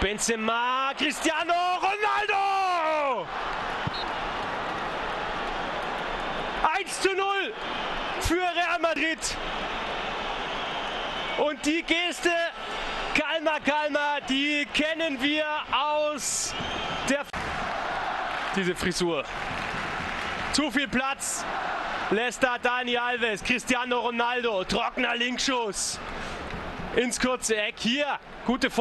Benzema, Cristiano Ronaldo! 1:0 für Real Madrid. Und die Geste, Calma, die kennen wir aus der... Diese Frisur. Zu viel Platz lässt da Dani Alves, Cristiano Ronaldo, trockener Linkschuss ins kurze Eck. Hier, gute